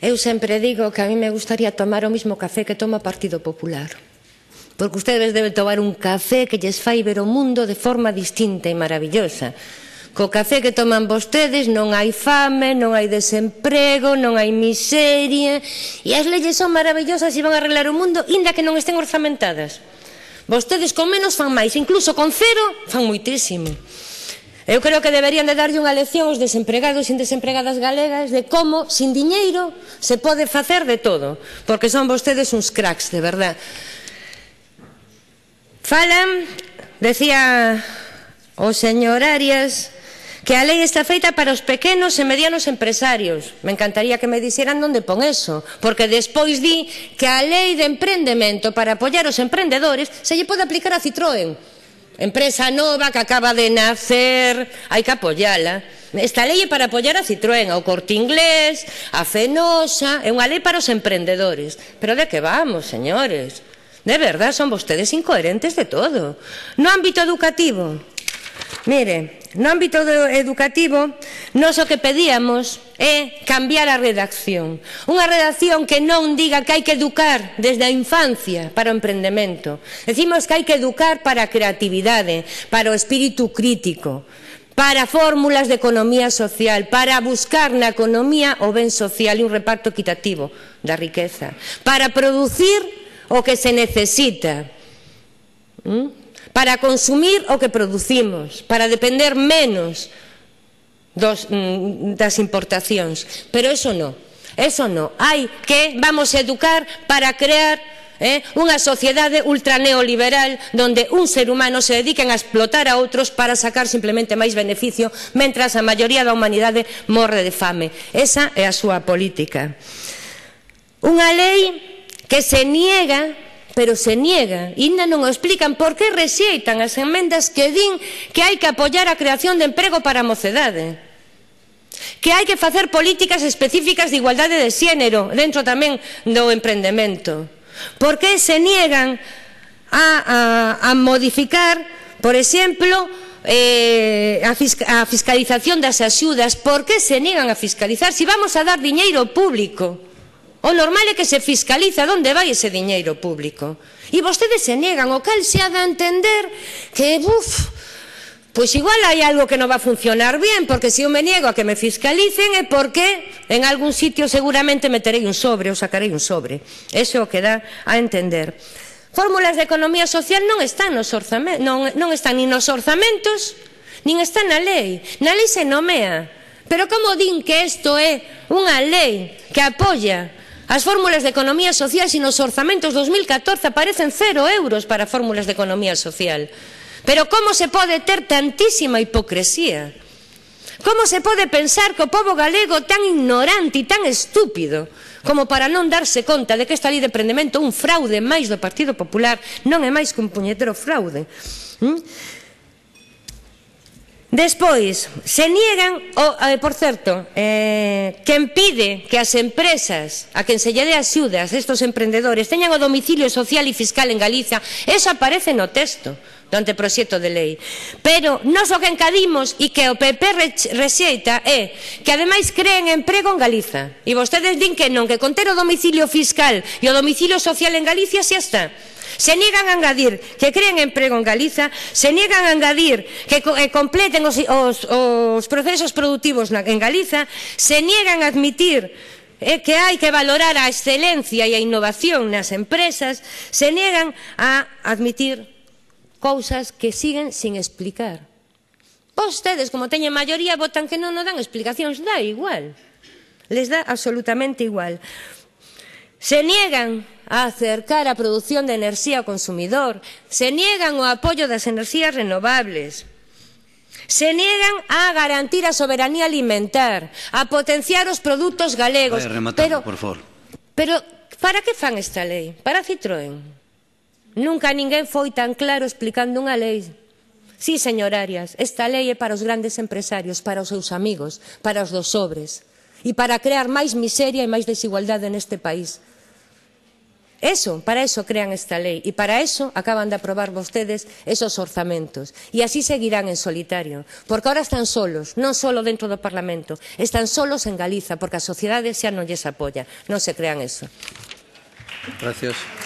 Eu sempre digo que a mí me gustaría tomar o mismo café que toma o Partido Popular. Porque ustedes deben tomar un café que lles fai ver o mundo de forma distinta e maravillosa. Co café que toman vostedes non hai fame, non hai desemprego, non hai miseria, e as leyes son maravillosas e van a arreglar o mundo, inda que non estén orzamentadas. Vostedes con menos fan máis, incluso con cero fan moitísimo. Eu creo que deberían de darlle unha lección aos desempregados e desempregadas galegas de como, sin diñeiro, se pode facer de todo, porque son vostedes uns cracks, de verdad. Falan, decía o señor Arias, que a lei está feita para os pequenos e medianos empresarios. Me encantaría que me dixeran onde pon eso, porque despois di que a lei de emprendemento para apoiar os emprendedores se lle pode aplicar a Citroën. Empresa nova que acaba de nacer, hai que apoiala. Esta lei é para apoiar a Citroën, ao Corte Inglés, a Fenosa, é unha lei para os emprendedores. Pero de que vamos, señores? De verdad, son vostedes incoherentes de todo. No ámbito educativo, mire, no ámbito educativo, nós o que pedíamos é cambiar a redacción. Unha redacción que non diga que hai que educar desde a infancia para o emprendemento. Decimos que hai que educar para a creatividade, para o espírito crítico, para fórmulas de economía social, para buscar na economía o ben social e un reparto equitativo da riqueza, para producir o que se necesita, para consumir o que producimos, para depender menos das importacións. Pero eso non, hai que, vamos a educar para crear unha sociedade ultraneoliberal onde un ser humano se dediquen a explotar a outros para sacar simplemente máis beneficio, mentras a maioría da humanidade morre de fame. Esa é a súa política. Unha lei que se niega, pero se niega, e ainda non o explican por que rexeitan as emendas que din que hai que apoiar a creación de emprego para a mocedade, que hai que facer políticas específicas de igualdade de xénero dentro tamén do emprendemento. Por que se niegan a modificar, por exemplo, a fiscalización das axudas? Por que se niegan a fiscalizar? Si vamos a dar diñeiro público, o normal é que se fiscaliza onde vai ese diñeiro público. E vostedes se negan, o cal se ha de entender que, pois igual hai algo que non va a funcionar bien, porque se eu me niego a que me fiscalicen é porque en algún sitio seguramente meterei un sobre ou sacarei un sobre. Eso é o que dá a entender. Fórmulas de economía social non están nos orzamentos, non están nin nos orzamentos, nin están na lei. Na lei se nomea. Pero como din que isto é unha lei que apoia as fórmulas de economía social se nos orzamentos 2014 aparecen 0 euros para fórmulas de economía social? Pero como se pode ter tantísima hipocresía? Como se pode pensar que o pobo galego tan ignorante e tan estúpido como para non darse conta de que esta lei de emprendemento é un fraude máis do Partido Popular, non é máis que un puñetero fraude? Despois, se niegan, por certo, quen pide que as empresas a quen se lle dé axudas, estes emprendedores, teñan o domicilio social e fiscal en Galiza, eso aparece no texto do anteproxecto de lei. Pero nós o que encadimos e que o PP rexeita é que ademais creen emprego en Galiza. E vostedes din que non, que con ter o domicilio fiscal e o domicilio social en Galicia xa está. Se niegan a engadir que creen emprego en Galiza, se niegan a engadir que completen os procesos productivos en Galiza, se niegan a admitir que hai que valorar a excelencia e a innovación nas empresas, se niegan a admitir cousas que siguen sin explicar. Vostedes, como teñen maioría, votan que non nos dan explicacións, dá igual, les dá absolutamente igual. Se niegan a acercar a produción de enerxía ao consumidor, se niegan o apoio das enerxías renovables, se niegan a garantir a soberanía alimentar, a potenciar os produtos galegos. Rematando, por favor. Pero, para que fan esta lei? Para Citroën? Nunca ninguén foi tan claro explicando unha lei. Sí, señor Arias, esta lei é para os grandes empresarios, para os seus amigos, para os dos sobres, e para crear máis miseria e máis desigualdade neste país. Para eso crean esta lei e para eso acaban de aprobar vostedes esos orzamentos. E así seguirán en solitario, porque ahora están solos, non só dentro do Parlamento, están solos en Galiza, porque a sociedade xa non lles apoia. Non se crean eso. Gracias.